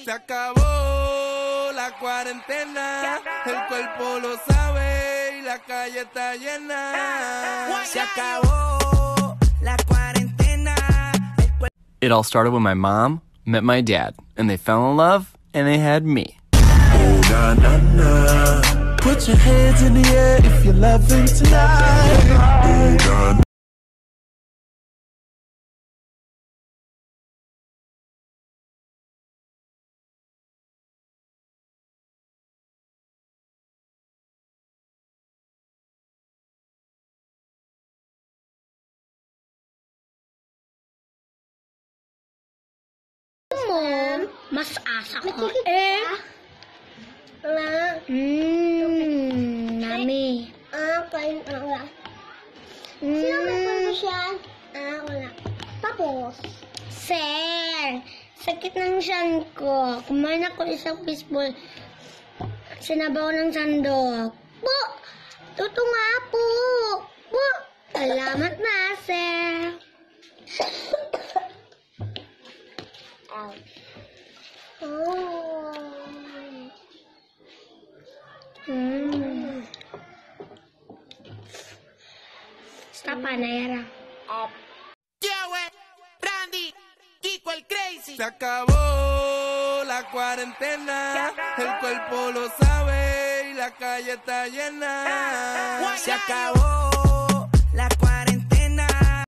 Se acabó la cuarentena, el cuerpo lo sabe y la calle está llena. Se acabó la cuarentena. It all started when my mom met my dad, and they fell in love, and they had me. Oh, na, na, na. Put your hands in the air if you're loving tonight. Oh, na, na. Mas asa ko. Nami. Kain wala. Sino nagpano siya? Wala. Tapos? Sir, sakit ng tiyan ko. Kumain ako isang fishball. Sinabaw ng sandok. Po! Totoo nga po! Po! Salamat na, sir. Sta panera. Randy, Kiko el Crazy. Se acabó la cuarentena, el cuerpo lo sabe y la calle está llena. Se acabó